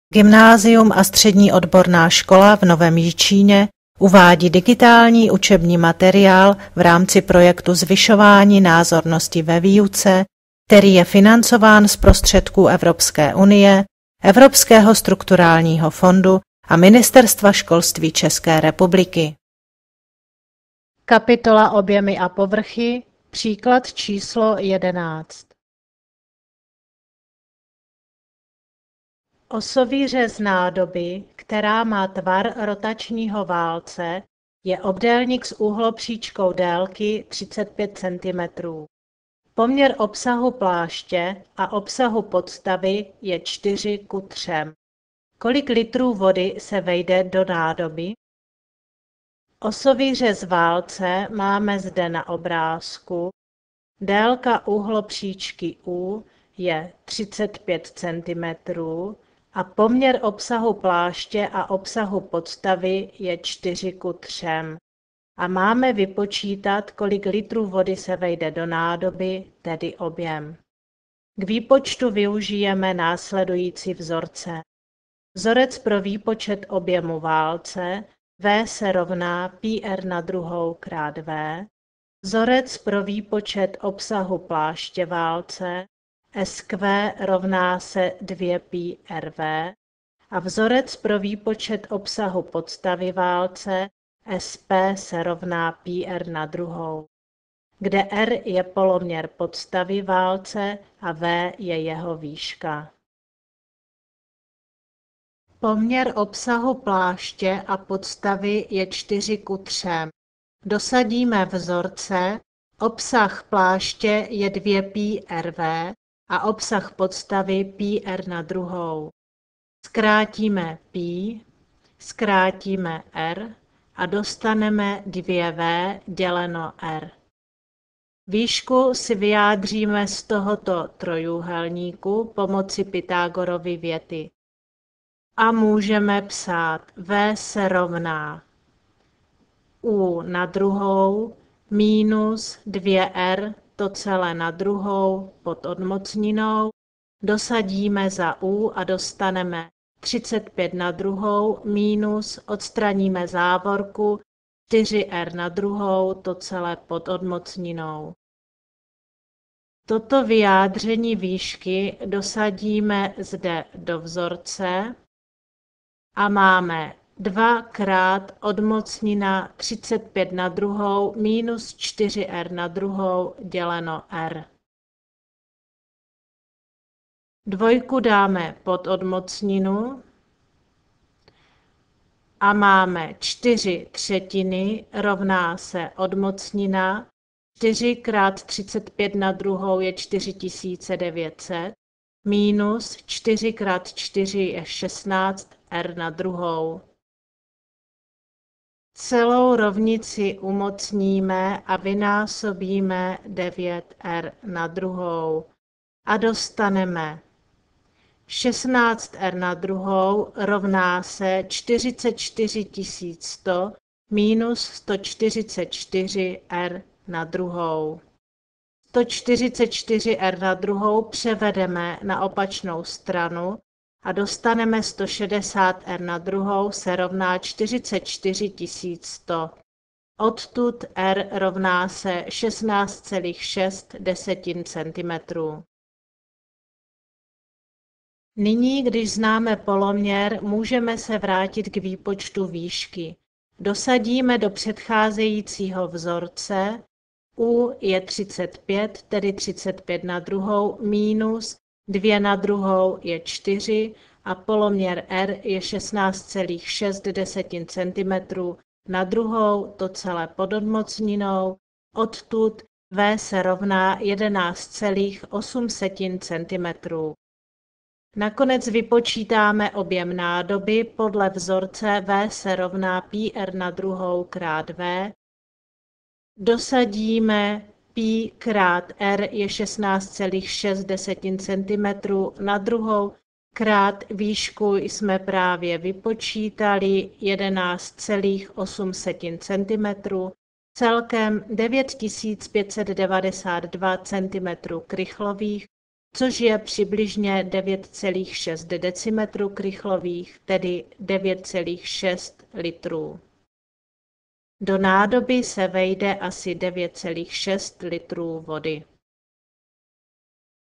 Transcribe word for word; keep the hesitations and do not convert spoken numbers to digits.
Gymnázium a střední odborná škola v Novém Jičíně uvádí digitální učební materiál v rámci projektu Zvyšování názornosti ve výuce, který je financován z prostředků Evropské unie, Evropského strukturálního fondu a Ministerstva školství České republiky. Kapitola Objemy a povrchy, příklad číslo jedenáct. Osový řez nádoby, která má tvar rotačního válce, je obdélník s úhlopříčkou délky třicet pět centimetrů. Poměr obsahu pláště a obsahu podstavy je čtyři ku třem. Kolik litrů vody se vejde do nádoby? Osový řez válce máme zde na obrázku. Délka úhlopříčky U je třicet pět centimetrů a poměr obsahu pláště a obsahu podstavy je čtyři ku třem. A máme vypočítat, kolik litrů vody se vejde do nádoby, tedy objem. K výpočtu využijeme následující vzorce. Vzorec pro výpočet objemu válce V se rovná πr na druhou krát V. Vzorec pro výpočet obsahu pláště válce Sq rovná se dva π R V a vzorec pro výpočet obsahu podstavy válce Sp se rovná πr na druhou, kde R je poloměr podstavy válce a V je jeho výška. Poměr obsahu pláště a podstavy je čtyři ku třem. Dosadíme vzorce, obsah pláště je dva π R V a obsah podstavy πr na druhou. Zkrátíme π, zkrátíme R a dostaneme dva V děleno R. Výšku si vyjádříme z tohoto trojúhelníku pomocí Pythagorovy věty. A můžeme psát V se rovná U na druhou minus dva R to celé na druhou pod odmocninou. Dosadíme za U a dostaneme třicet pět na druhou minus, odstraníme závorku, čtyři R na druhou, to celé pod odmocninou. Toto vyjádření výšky dosadíme zde do vzorce a máme dva krát odmocnina třicet pět na druhou minus čtyři R na druhou děleno R. Dvojku dáme pod odmocninu a máme čtyři třetiny rovná se odmocnina. čtyři krát třicet pět na druhou je čtyři tisíce devět set minus čtyři krát čtyři je šestnáct R na druhou. Celou rovnici umocníme a vynásobíme devět R na druhou a dostaneme šestnáct R na druhou rovná se čtyřicet čtyři tisíc sto minus sto čtyřicet čtyři R na druhou. sto čtyřicet čtyři R na druhou převedeme na opačnou stranu a dostaneme sto šedesát R na druhou se rovná čtyřicet čtyři tisíc sto. Odtud R rovná se šestnáct celá šest centimetrů. Nyní, když známe poloměr, můžeme se vrátit k výpočtu výšky. Dosadíme do předcházejícího vzorce. U je třicet pět, tedy třicet pět na druhou, minus dva na druhou je čtyři a poloměr R je šestnáct celá šest centimetrů na druhou, to celé pod odmocninou. Odtud V se rovná jedenáct celá osm centimetrů. Nakonec vypočítáme objem nádoby podle vzorce V se rovná πr na druhou krát V. Dosadíme π krát R je šestnáct celá šest centimetrů na druhou krát výšku jsme právě vypočítali jedenáct celá osm centimetrů, celkem devět tisíc pět set devadesát dva centimetrů krychlových což je přibližně devět celá šest decimetrů krychlových, tedy devět celá šest litrů. Do nádoby se vejde asi devět celá šest litrů vody.